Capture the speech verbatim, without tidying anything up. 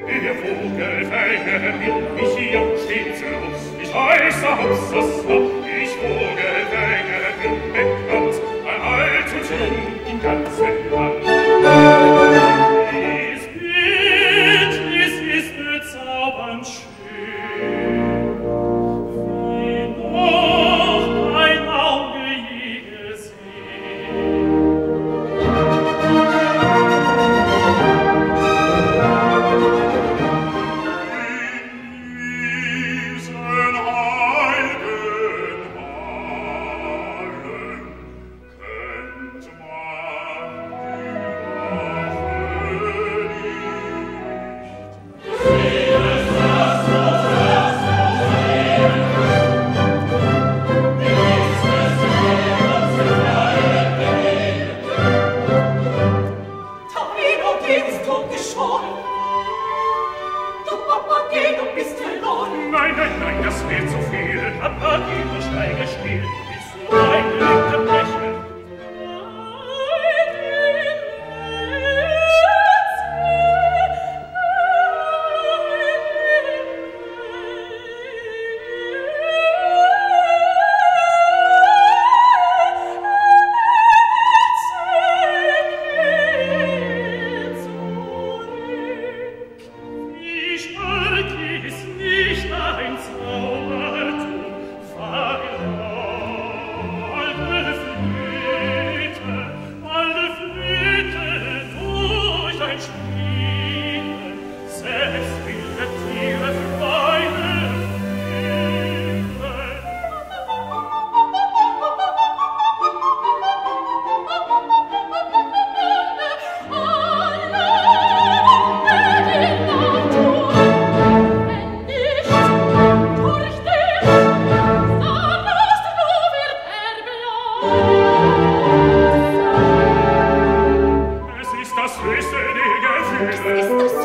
Ihr Vogelfänger will mich hier stets los. Ich heiße Hopsasa, ich Vogelfänger bin bekannt, ein alt und jung im ganzen Land. Dies Bild, dies ist bezaubernd schön, wie noch kein Auge je gesehen. Nein, nein, nein, das wird zu viel. Papageno, steige still, bis du deine Lippe brechen. Es ist das